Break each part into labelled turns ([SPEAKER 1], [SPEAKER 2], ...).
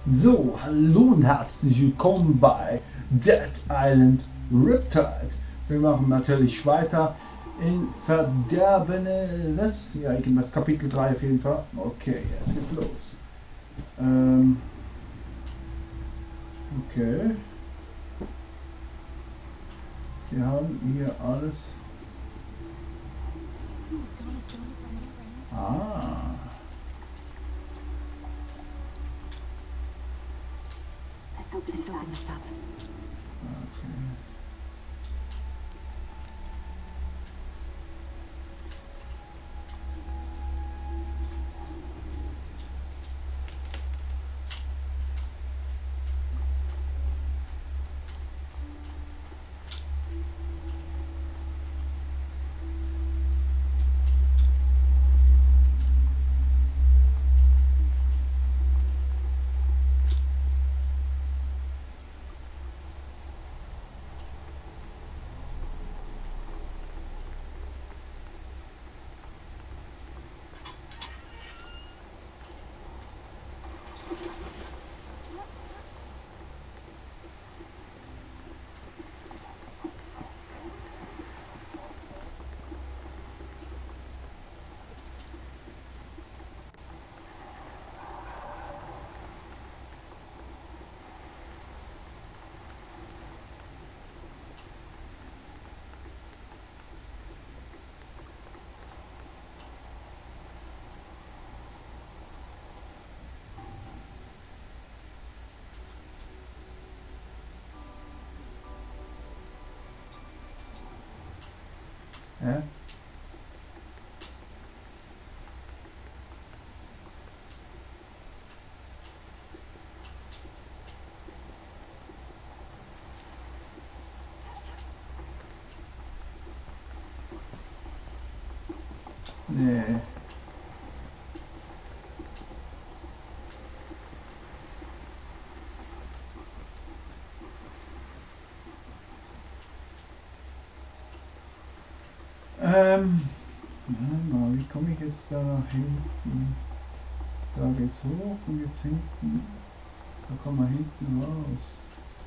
[SPEAKER 1] So, hallo und herzlich willkommen bei Dead Island Riptide. Wir machen natürlich weiter in Verderbenes. Ja, irgendwas Kapitel 3 auf jeden Fall. Okay, jetzt geht's los. Okay. Wir haben hier alles. Ah.
[SPEAKER 2] Let's open this up.
[SPEAKER 1] Okay. Ja. Nee. Wie komme ich jetzt da nach hinten? Da geht's hoch und jetzt hinten. Da kommen wir hinten raus.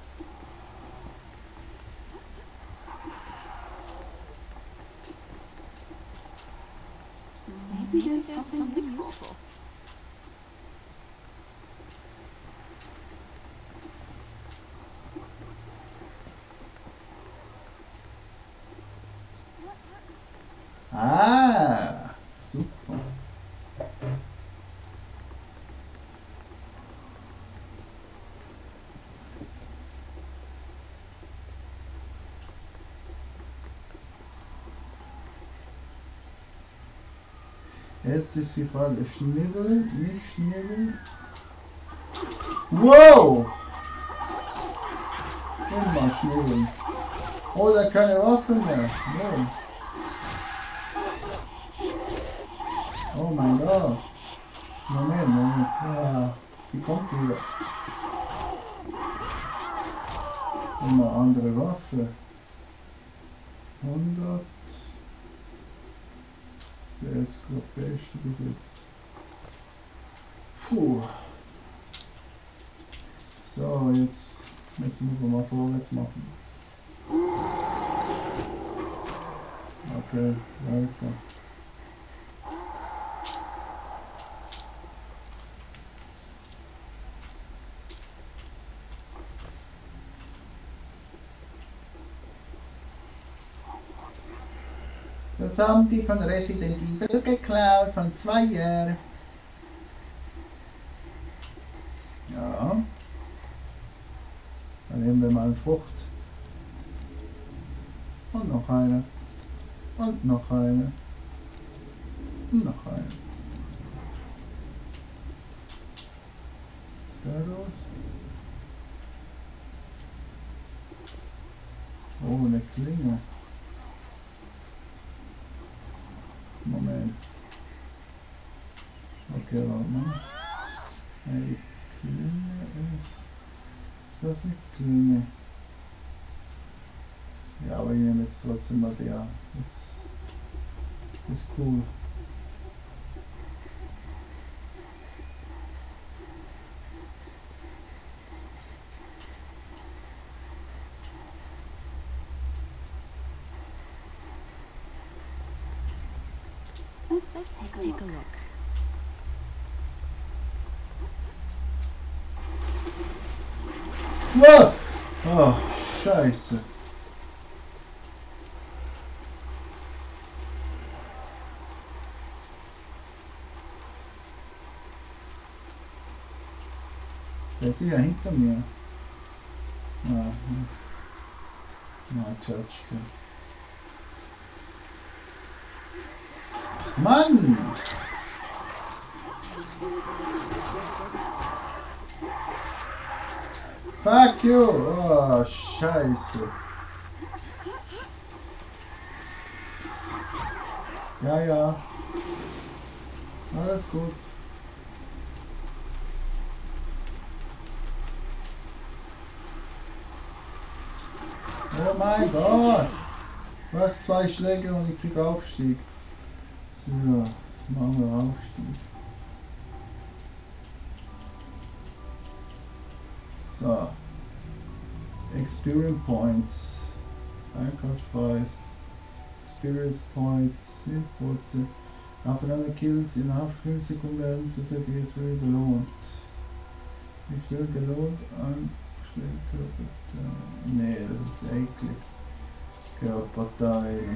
[SPEAKER 2] Maybe there's something useful.
[SPEAKER 1] Ah, super. Jetzt ist die Frage, schnibbeln, nicht schnibbeln. Wow! Immer schnibbeln. Oder keine Waffe mehr. No. Oh mein Gott. Moment. Ja, die kommt wieder. Immer andere Waffe. 100. Der ist glaube beste gesetzt. Puh. So, jetzt müssen wir mal vorwärts machen. Okay, weiter. Das haben die von Resident Evil geklaut, von 2 Jahren. Ja. Dann nehmen wir mal eine Frucht. Und noch eine. Und noch eine. Und noch eine. Was ist da los? Oh, eine Klinge. Moment. Okay, warte mal. Die Klinge ist das eine Klinge? Ja, aber ich nehme jetzt trotzdem mal der. Das ist cool.
[SPEAKER 2] Take a look.
[SPEAKER 1] Wow! Oh, Scheiße. Der ist ja hinter mir. Ah, na, Tschatschke. Mann! Fuck you! Oh, Scheiße. Ja, ja. Alles gut. Oh mein Gott! Was? 2 Schläge und ich krieg Aufstieg. So, machen wir Aufstieg. So. Experience Points. Einkaufspreis. Experience Points. 10%. Aufeinander Kills innerhalb 5 Sekunden werden zusätzlich Experience belohnt. Experience belohnt an Körperteil. Nee, das ist eklig. Körperteil.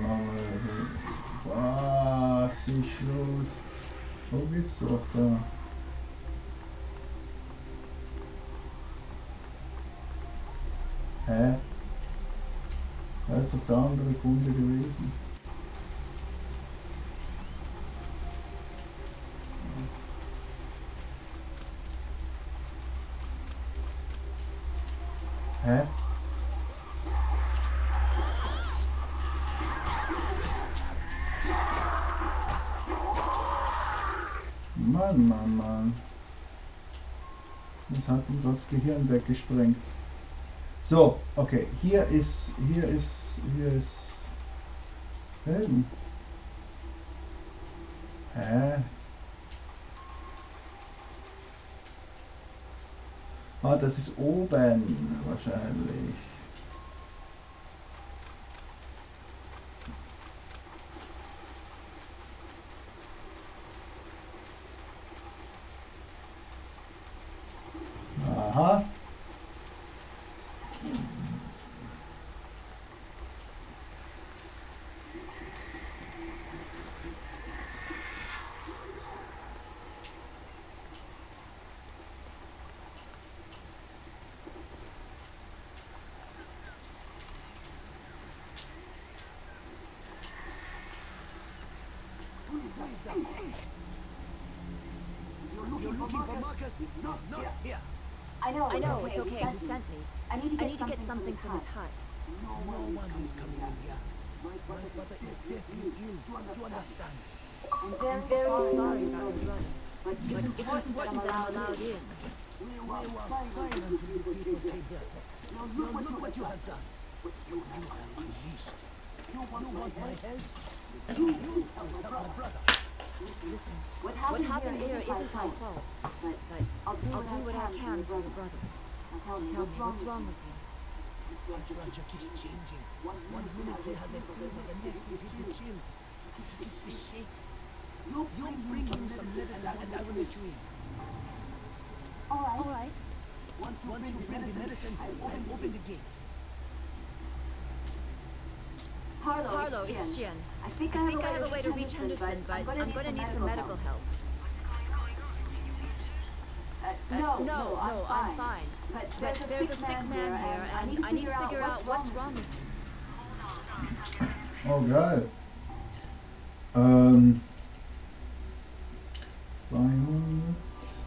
[SPEAKER 1] Was ist los? Wo bist du doch da? Hä? Da ist doch der andere Kunde gewesen. Hä? Mann. Das hat ihm das Gehirn weggesprengt. So, okay, hier ist Helden. Hä? Ah, das ist oben wahrscheinlich. Aha.
[SPEAKER 3] You're looking for Marcus? He's not here.
[SPEAKER 2] I know,
[SPEAKER 3] it's okay.
[SPEAKER 2] He sent me. I need to get something from his hut.
[SPEAKER 3] No one is coming in here. My brother is deathly ill. Do you understand?
[SPEAKER 2] I'm very sorry about your brother. But it's important that I'm allowed in.
[SPEAKER 3] We were fine until you people came here. Now look what you have done. You have unleashed. You want my help? You help my brother.
[SPEAKER 2] Listen, what happened here isn't my fault. But I'll do what I can for your brother. Tell me, what's wrong with him?
[SPEAKER 3] Raja keeps changing. One minute he has a fever, the next is he chills. He gets the shakes. You bring him some medicine and I will let you in.
[SPEAKER 2] All right.
[SPEAKER 3] Once you bring the medicine, I'll open the gate.
[SPEAKER 2] Harlow, it's Jen. I think I have a way to reach Henderson, but I'm gonna need some medical help. No, I'm fine. But there's a sick man here, and I need to figure out what's wrong with him.
[SPEAKER 1] Oh, geil. 200.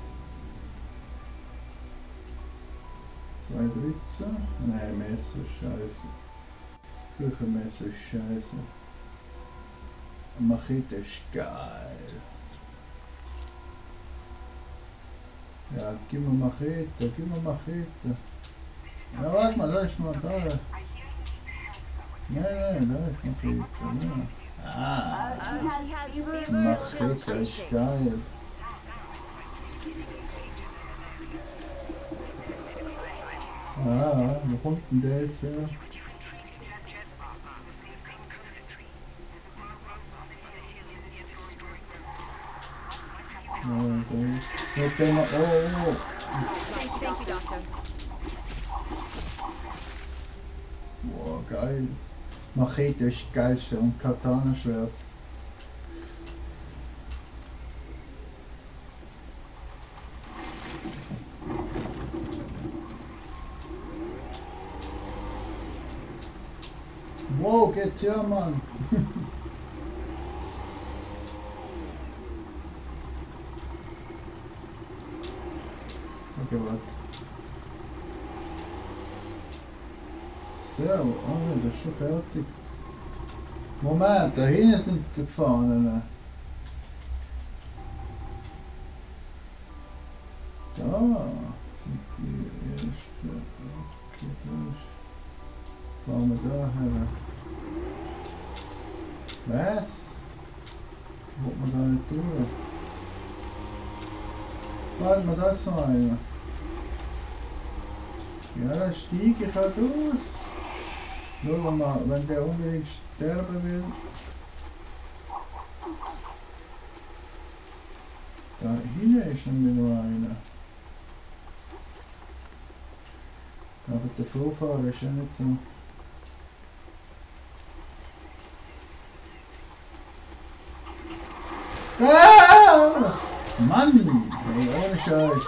[SPEAKER 1] 2 Dritze. Nein, Messer ist scheiße. Küchenmesser ist scheiße. Machete ist geil. Ja, gib mir Machete. Ja, warte mal, da ist mal da. Nein, da ist Machete. Ja. Ah, Machete ist geil. Ah, wo kommt denn das her? Mit dem, oh.
[SPEAKER 2] Thank you, Doctor.
[SPEAKER 1] Boah, geil. Machete ist das geilste und Katana-Schwert. Wow, geht ja, Mann. Okay, warte. So, oh, das ist schon fertig. Moment, da hinten sind die Fahnen. Da sind die ersten. Okay, das fahren wir da her. Was? Wollt man da nicht durch? Warte mal, da ist noch einer. Ja, steige ich halt aus. Nur mal, wenn der unbedingt sterben will. Da hinten ist nämlich noch einer. Aber der Vorfahrer ist ja nicht so. Ah! Mann! Ey, ohne Scheiß.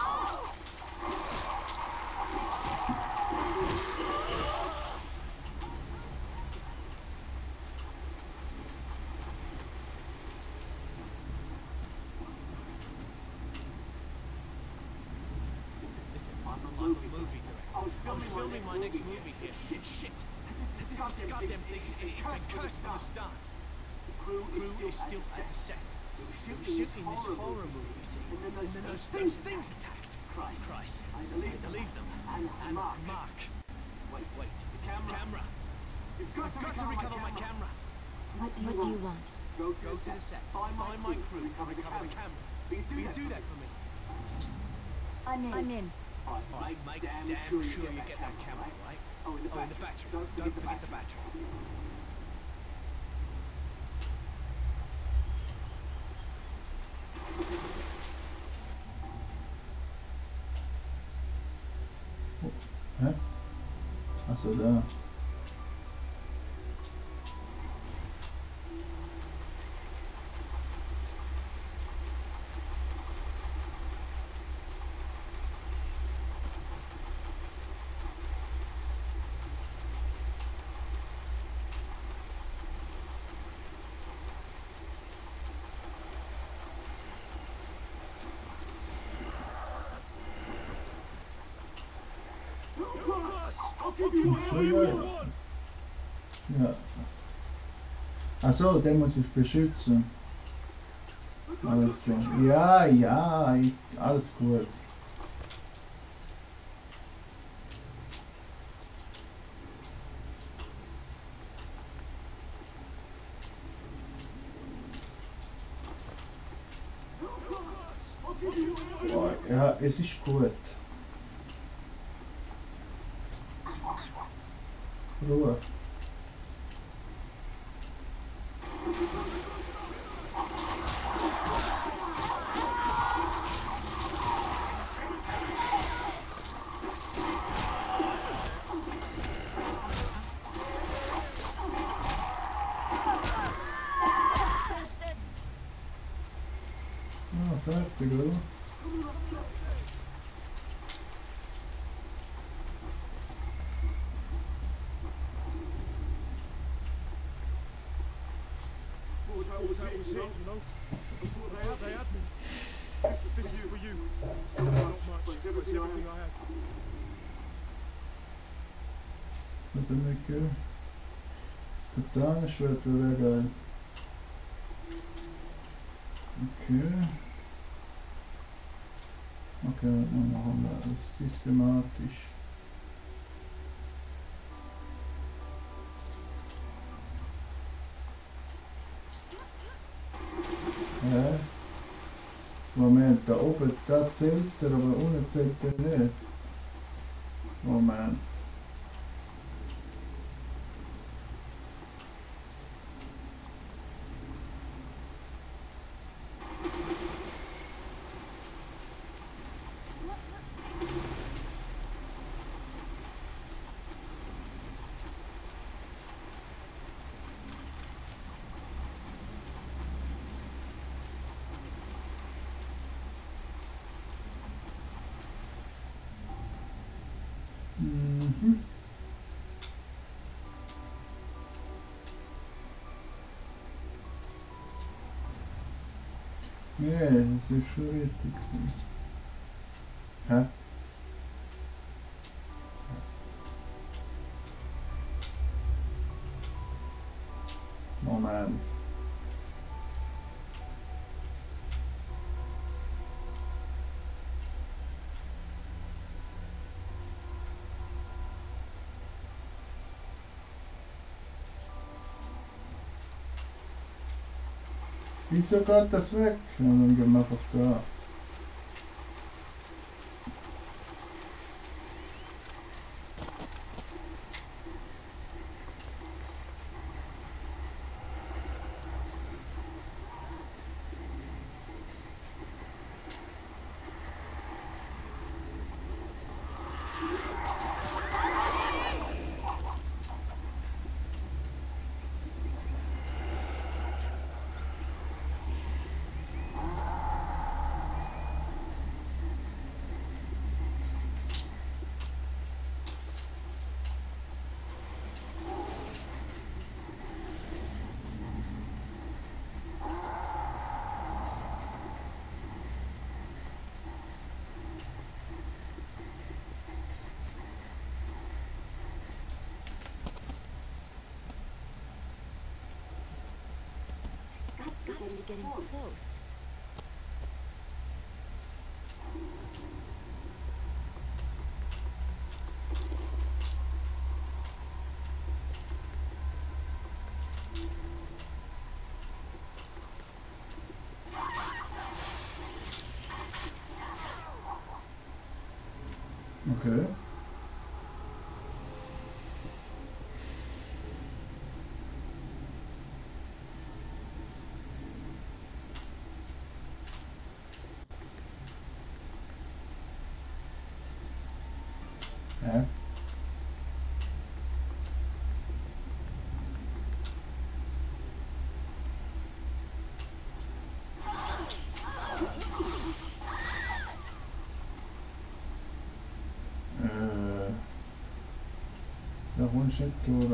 [SPEAKER 4] Listen, I'm a movie director. I was filming my next movie here. Shit. This goddamn thing, it's been cursed from the start. The crew is still at the set. They were shooting this horror movie scene, and then those things attacked. Christ. I believe them. And Mark. Wait. The camera. You've got to recover my camera.
[SPEAKER 2] What do you want?
[SPEAKER 4] Go to the set. Find my crew. Recover the camera. Will you do that for me?
[SPEAKER 2] I'm in.
[SPEAKER 4] Alright, make damn sure you get that camera, right? Oh, and the battery. Don't forget the battery.
[SPEAKER 1] Hä? Achso, da. Ja. Achso, den muss ich beschützen. Alles klar. Ja, alles gut. Boah, ja, es ist gut. Ruhe. Ah, fertig, oder?
[SPEAKER 4] This is for you. It's not much, but it's everything I have.
[SPEAKER 1] So, dann okay. Katana-Schwert wäre geil. Okay. Okay, dann machen wir das systematisch. Ja. Moment, da oben, da zählt er, aber unten zählt er nicht. Moment. Ja, das ist schon richtig. Hä? Moment. Wieso geht das weg? Ja, dann gehen wir einfach da.
[SPEAKER 2] Gotta be getting close.
[SPEAKER 1] Okay. Ja. Da rumschickt oder?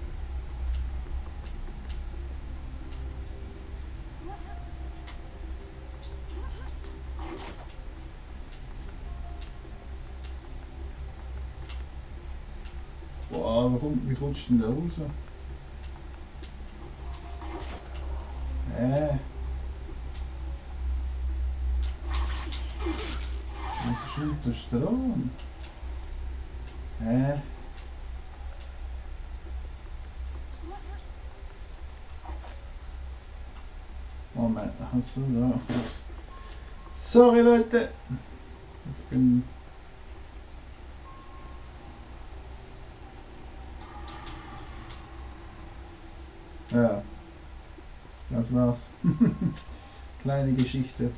[SPEAKER 1] Boah, wie rutscht denn der raus? Was ist denn der Strom? Moment, achso, da. Sorry Leute! Ich bin... Ja, das war's. Kleine Geschichte.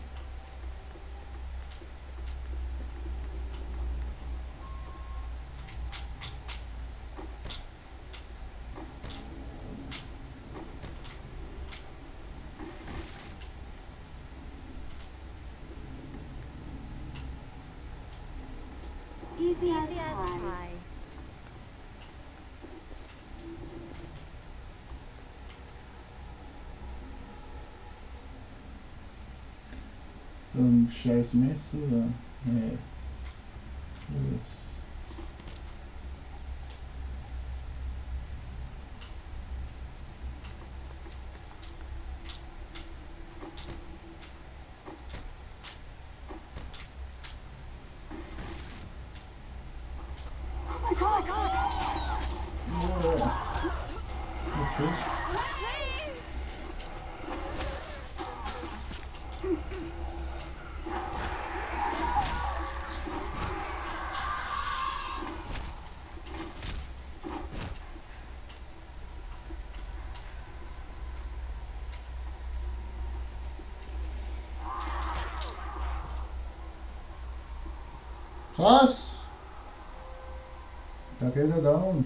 [SPEAKER 2] Easy as pie.
[SPEAKER 1] So ein scheiß Messer oder? Nee. Das okay. Krass! Da geht er down.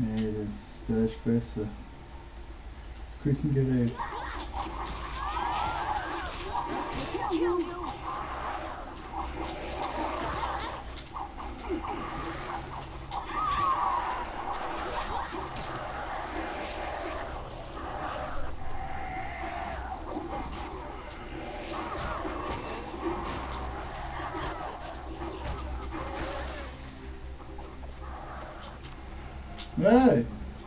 [SPEAKER 1] Nee, das ist besser. Das Küchengerät. Hey!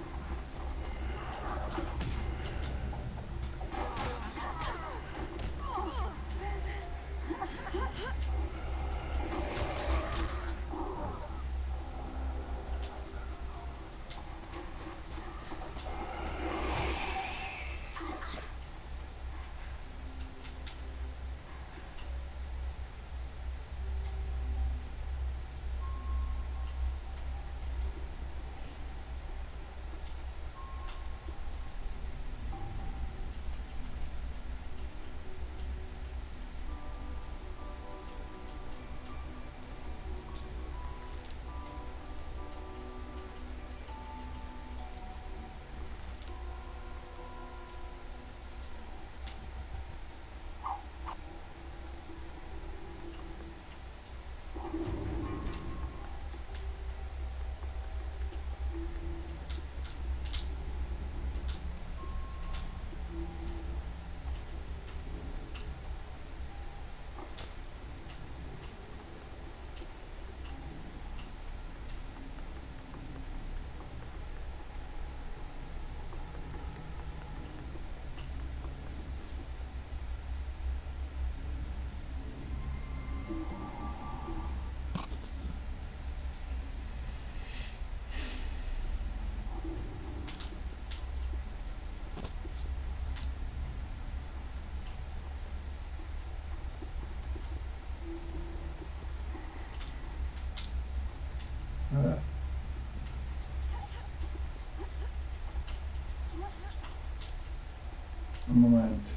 [SPEAKER 1] Moment.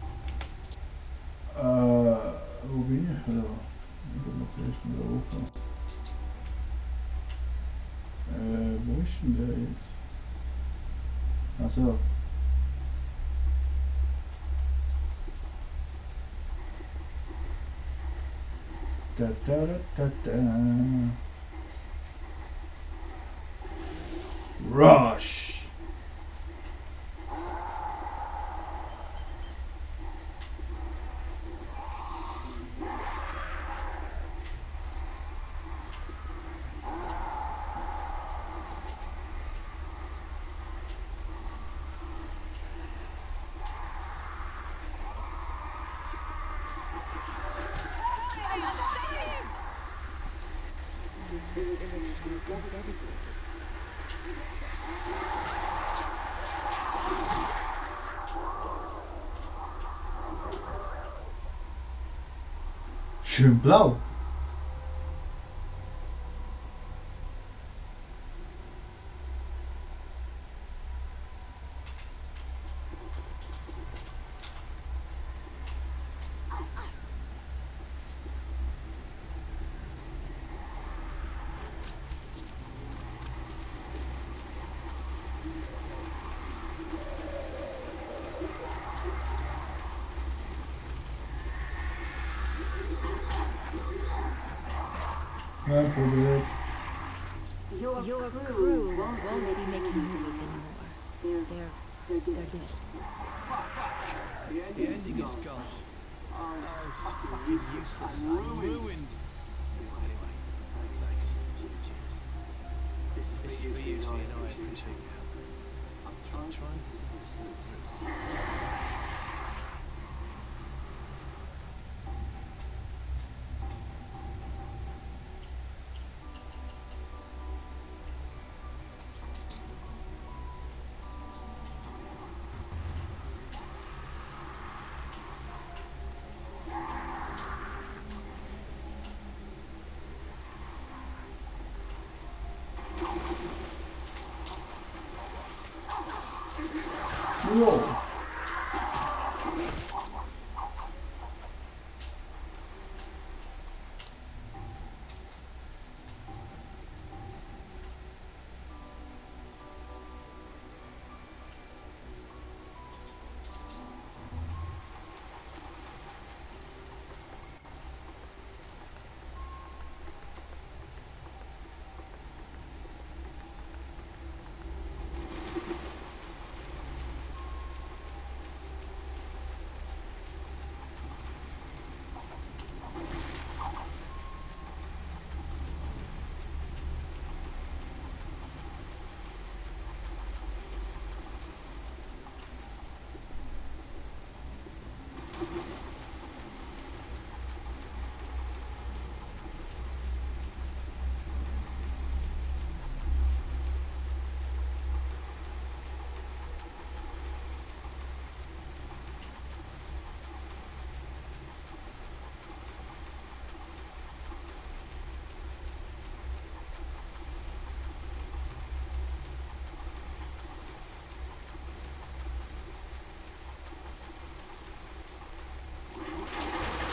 [SPEAKER 1] Wo bin ich da? Ich bin jetzt erst mal da hoch. Wo ist denn der jetzt? Achso. Da da da da da. Rush! Schön blau. Kein Problem.
[SPEAKER 2] Your crew won't be making movies anymore. They're dead.
[SPEAKER 4] The ending is gone. Oh, this is fucking useless. I'm ruined. Anyway, thanks. Cheers. This is for you, so you know I appreciate your help. I'm trying to see this thing through.
[SPEAKER 1] Whoa.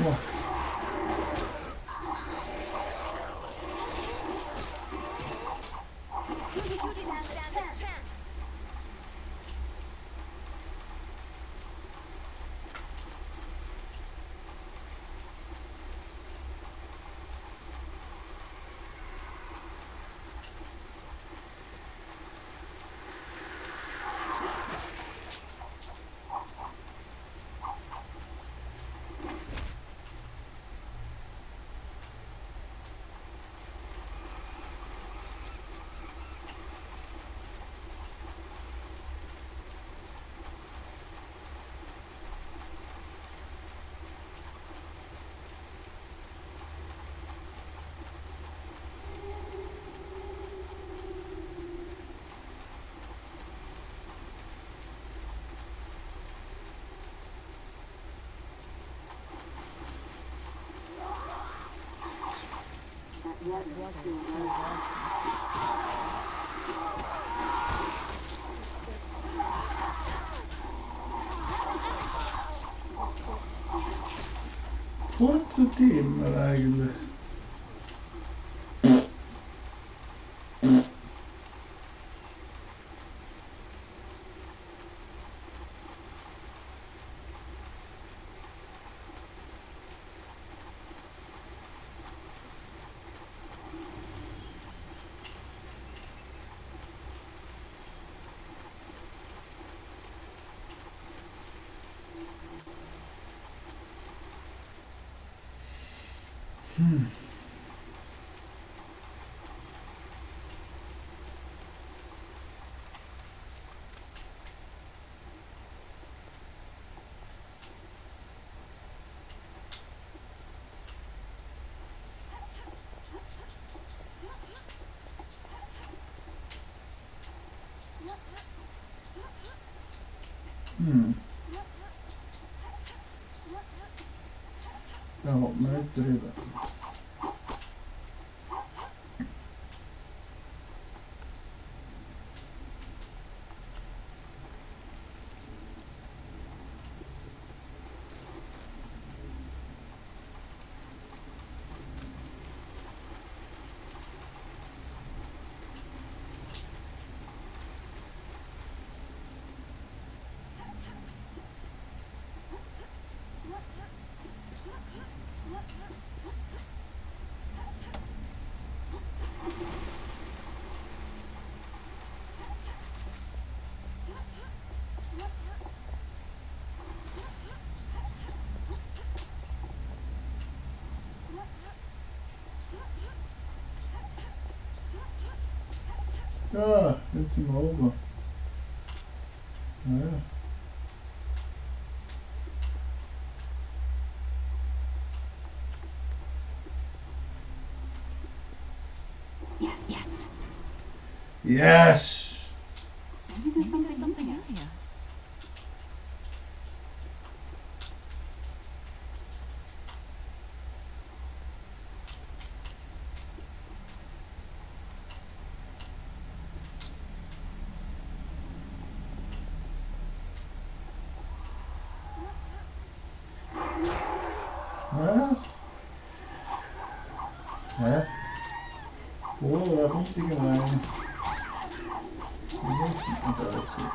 [SPEAKER 1] vor. Vollste Themen eigentlich. Ja, met dribben. Ja, jetzt sind wir oben. Naja. Yes!
[SPEAKER 2] Maybe there's something in here.
[SPEAKER 1] Was? Hä? Oh, da kommt die rein. Das ist interessant.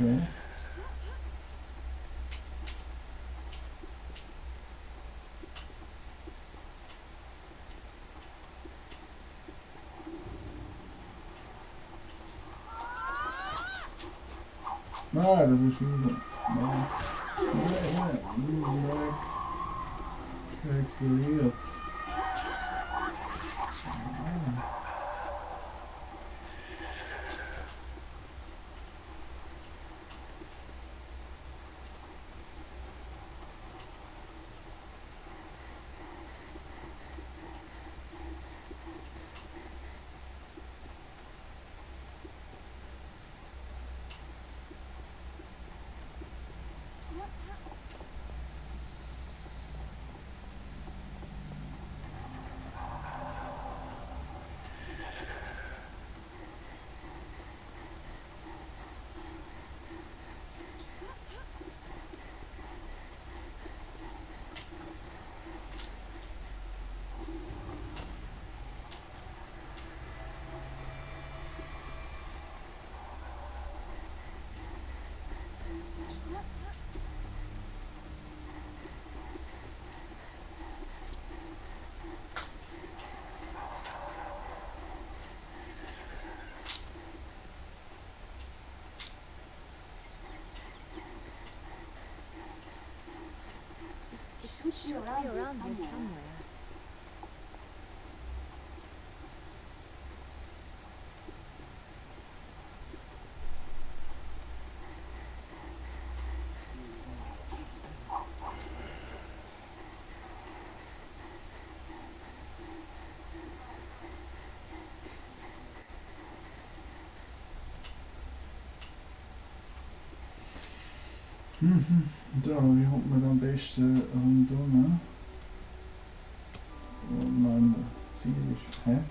[SPEAKER 1] Okay. Ah, das ist schon explodiert.
[SPEAKER 2] Should be around here somewhere.
[SPEAKER 1] So, wie kommt man am besten rundherum? Und mein Ziel ist... Hä?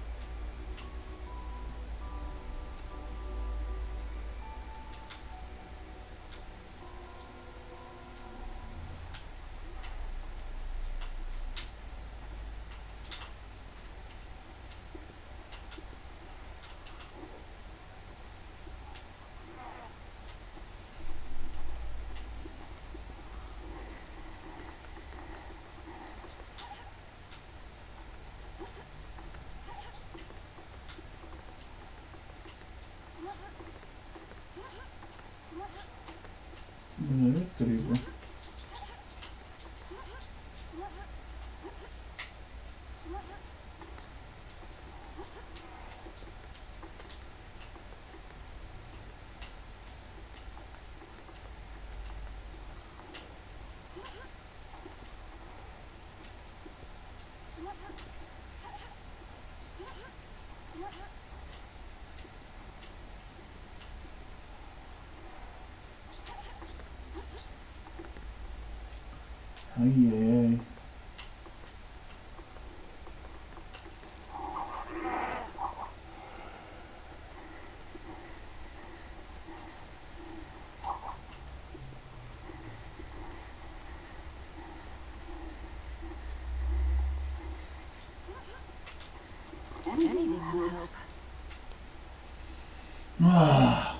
[SPEAKER 1] Nicht drüber. Eieiei.
[SPEAKER 2] Anything will help.
[SPEAKER 1] Ah.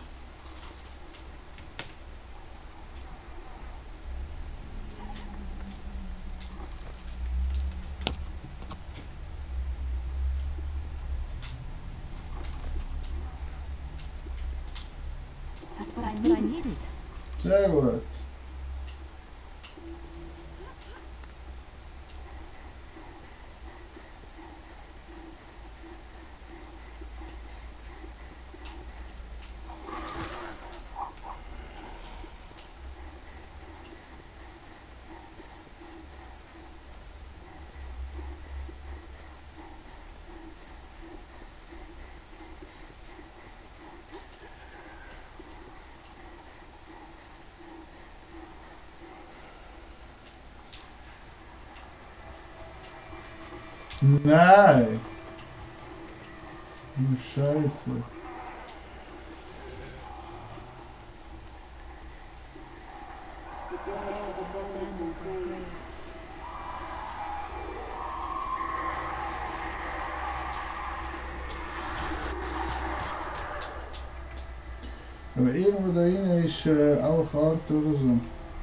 [SPEAKER 2] That's what I needed.
[SPEAKER 1] Sehr gut. Nein! Du Scheiße. Aber irgendwo da hinten ist auch Art oder so.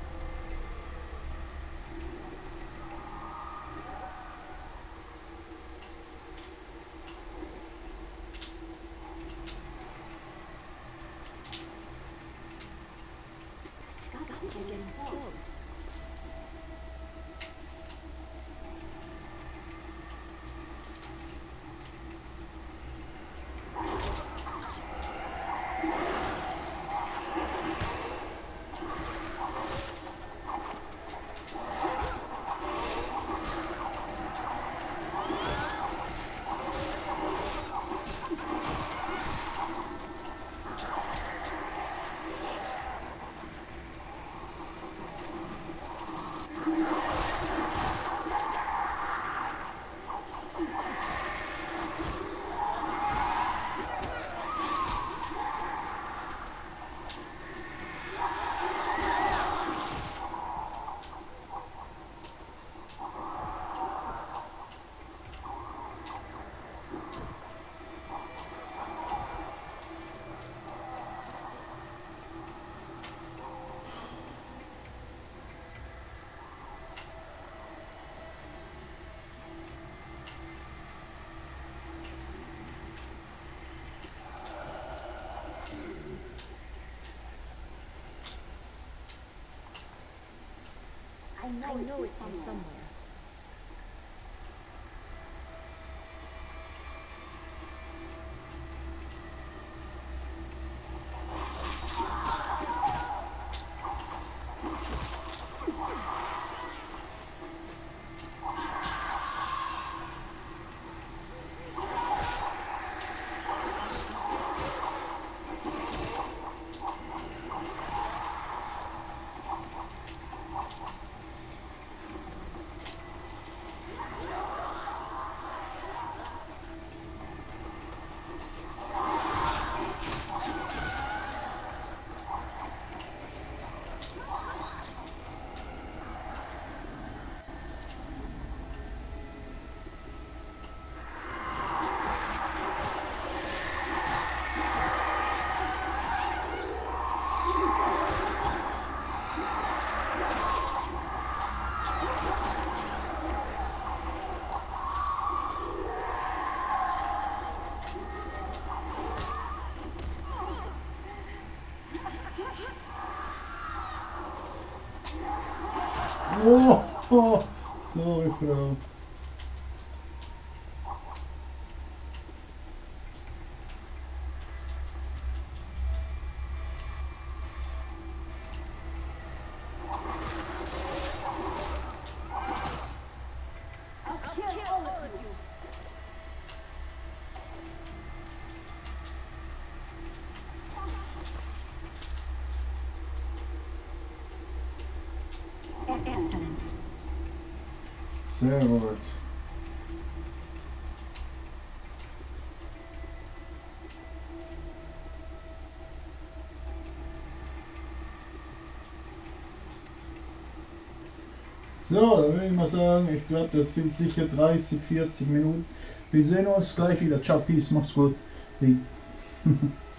[SPEAKER 2] I know it's here somewhere.
[SPEAKER 1] Oh, sorry, Frau. Sehr gut. So, dann würde ich mal sagen, ich glaube, das sind sicher 30, 40 Minuten. Wir sehen uns gleich wieder. Ciao, Peace, macht's gut.